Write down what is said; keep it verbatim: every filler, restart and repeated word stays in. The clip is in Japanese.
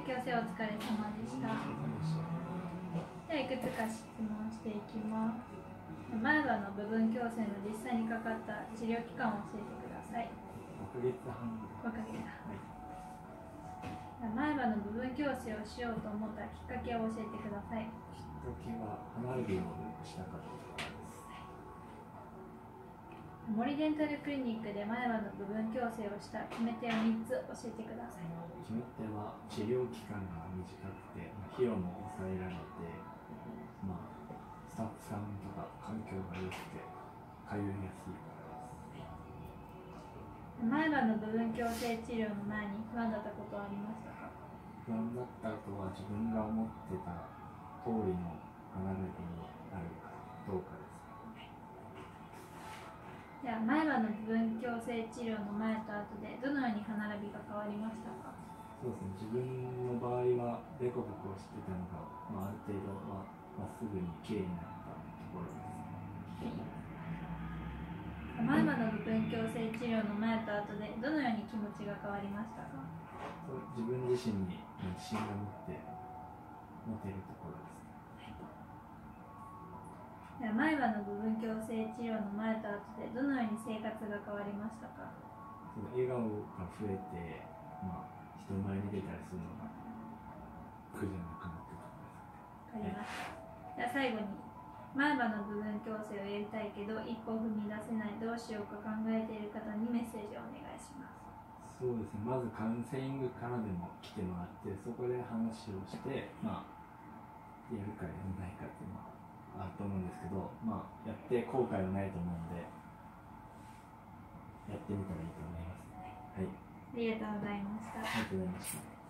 矯正お疲れ様でした。ではいくつか質問していきます。前歯の部分矯正の実際にかかった治療期間を教えてください。 ごかげつはんぐらい。 ごかげつはん。前歯の部分矯正をしようと思ったきっかけを教えてください。 きっかけは歯並びを良くしたかったからです。 森デンタルクリニックで前歯の部分矯正をした決め手をみっつ教えてください。 決め手は治療期間が短くて費用も抑えられて、まあ、スタッフさんとか環境が良くて通いやすいからです。 前歯の部分矯正治療の前に不安だったことはありましたか？ 不安だった後は自分が思ってた通りの歯並びになるかどうかです。 では前歯の部分矯正治療の前と後でどのように歯並びが変わりましたか？ そうですね、自分の場合はデコボコしてたのが、まあ、ある程度はまっすぐに綺麗になったところです。 前歯の部分矯正治療の前と後でどのように気持ちが変わりましたか？ そう自分自身に自信が持って持てるところです。 では前歯の部分矯正治療の前と後でどのように生活が変わりましたか？ その笑顔が増えて、まあ、人前に出たりするのが苦じゃなくなってくるんです。 わかりました。では最後に前歯の部分矯正をやりたいけど一歩踏み出せない、どうしようか考えている方にメッセージをお願いします。 そうですね、まずカウンセリングからでも来てもらって、そこで話をして、まあ、やるかやらないかっていうのはあると思うんですけど、まあ、やって後悔はないと思うので、やってみたらいいと思います。はい。 ありがとうございました。 ありがとうございました。